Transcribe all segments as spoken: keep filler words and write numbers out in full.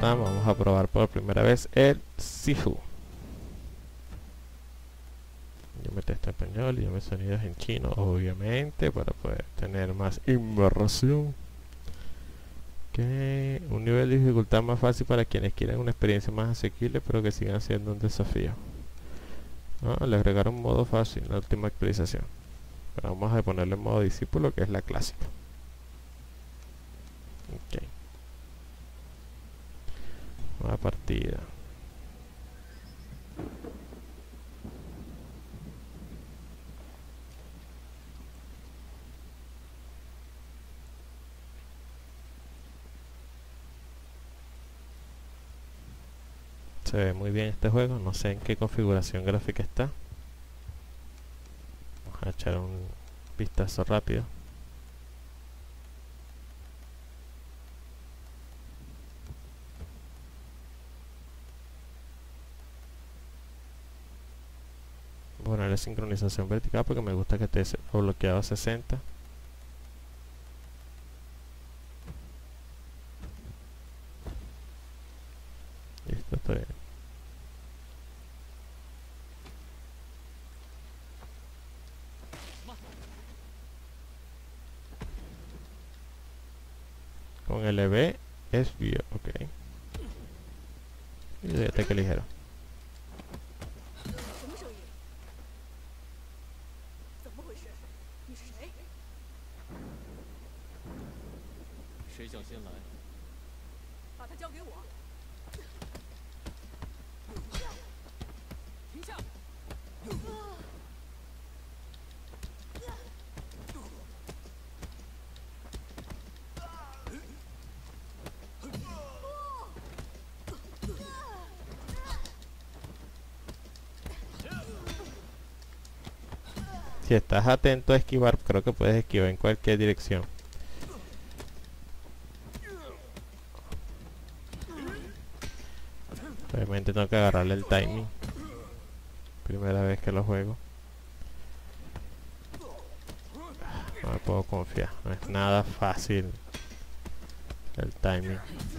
están, vamos a probar por primera vez el Sifu. Yo me testo en español y yo me sonidos en chino, obviamente, para poder tener más inmersión. Okay. Un nivel de dificultad más fácil para quienes quieran una experiencia más asequible, pero que sigan siendo un desafío. ¿No? Le agregaron un modo fácil en la última actualización. Pero vamos a ponerle en modo discípulo, que es la clásica. Ok. Nueva partida. Se ve muy bien este juego, no sé en qué configuración gráfica está. Vamos a echar un vistazo rápido. Voy a ponerle sincronización vertical porque me gusta que esté bloqueado a sesenta. Listo, estoy bien. Con L B es view, ok. Y de ataque ligero. Si estás atento a esquivar, creo que puedes esquivar en cualquier dirección. Obviamente tengo que agarrarle el timing. Primera vez que lo juego. No me puedo confiar. No es nada fácil el timing.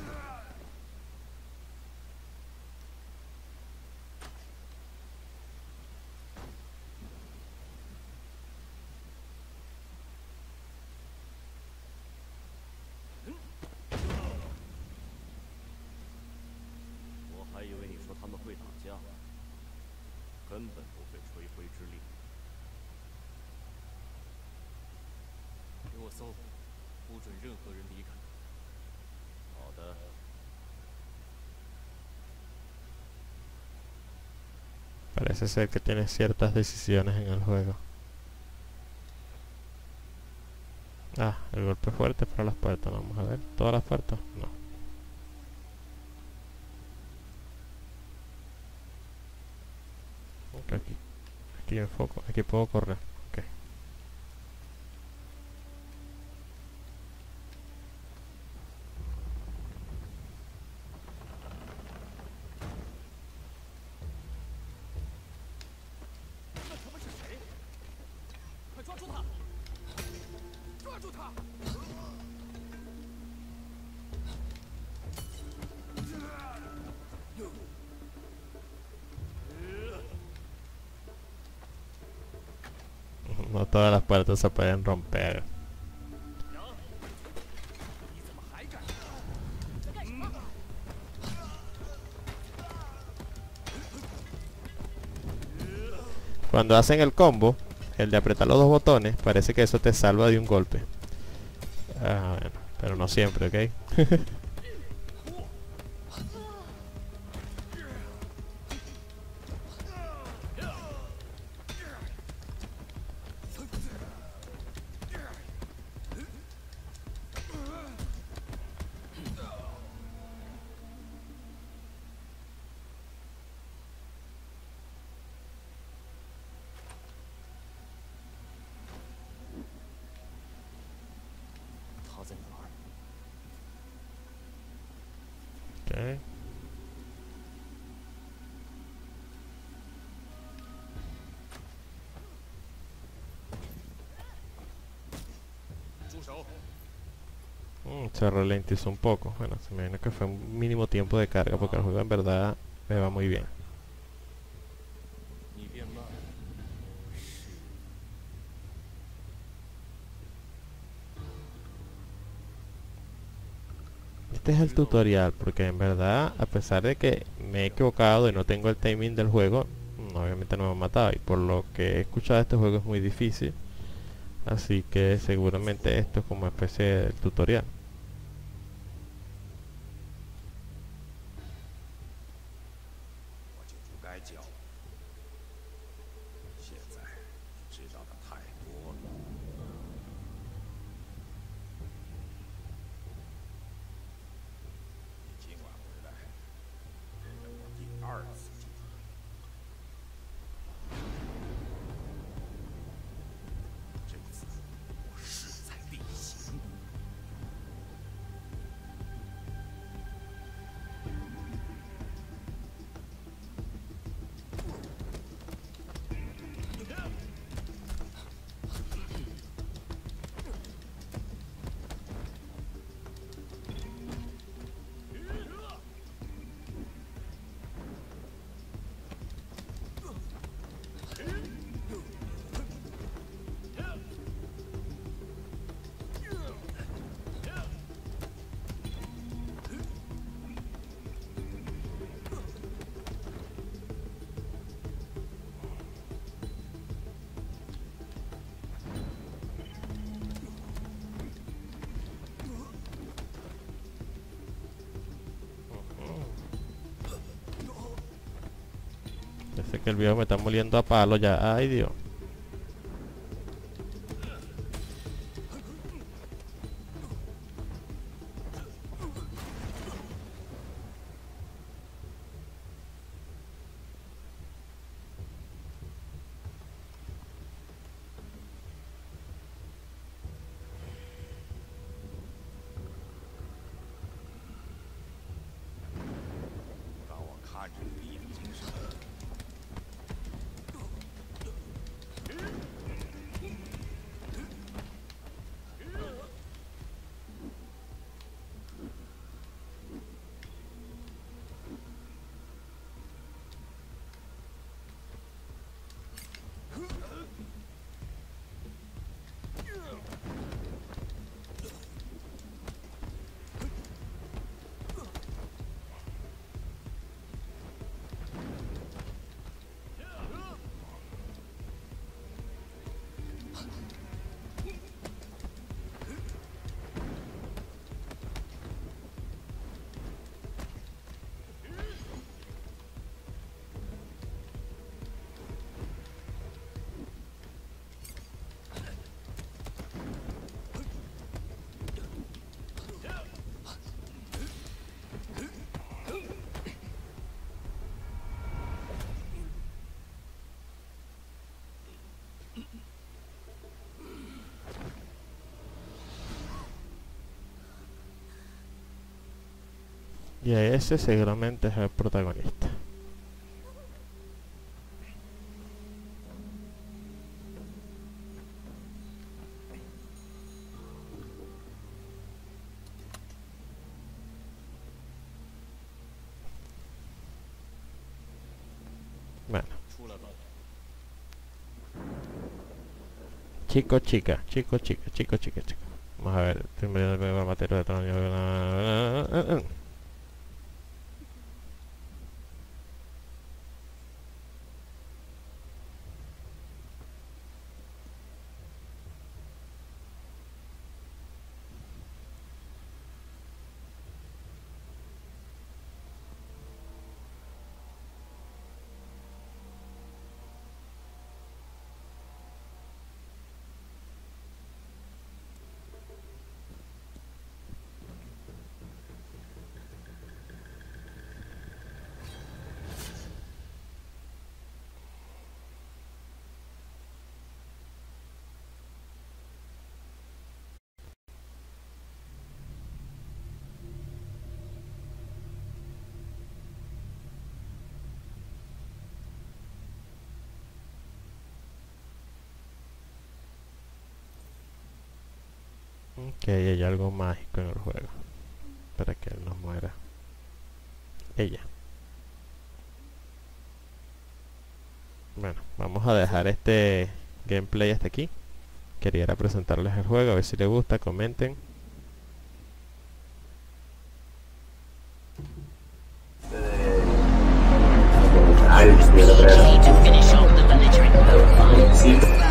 Parece ser que tiene ciertas decisiones en el juego. Ah, el golpe fuerte para las puertas. Vamos a ver. ¿Todas las puertas? No. Okay, aquí. Aquí enfoco. Aquí puedo correr. Ok. No todas las puertas se pueden romper. Cuando hacen el combo, el de apretar los dos botones, parece que eso te salva de un golpe. Ah, bueno, pero no siempre, ¿ok? Okay. Mm, se ralentizó un poco. Bueno, se me imagina que fue un mínimo tiempo de carga porque el juego en verdad me va muy bien. Este es el tutorial porque en verdad, a pesar de que me he equivocado y no tengo el timing del juego, mm, obviamente no me ha matado. Y por lo que he escuchado, este juego es muy difícil. Así que seguramente esto es como especie de tutorial. 我就不该教你。现在你知道的太多了。你今晚回来，跟我第二次见。这次我势在必行。 Parece que el viejo me está moliendo a palo ya. Ay, Dios. Y ese seguramente es el protagonista. Bueno. Chico, chica, chico, chica, chico, chica, chica. Vamos a ver. Estoy mirando la materia de tamaño. Que hay algo mágico en el juego para que él no muera. Ella. Bueno, vamos a dejar este gameplay hasta aquí. Quería presentarles el juego, a ver si les gusta, comenten. Ay, si yo lo creo.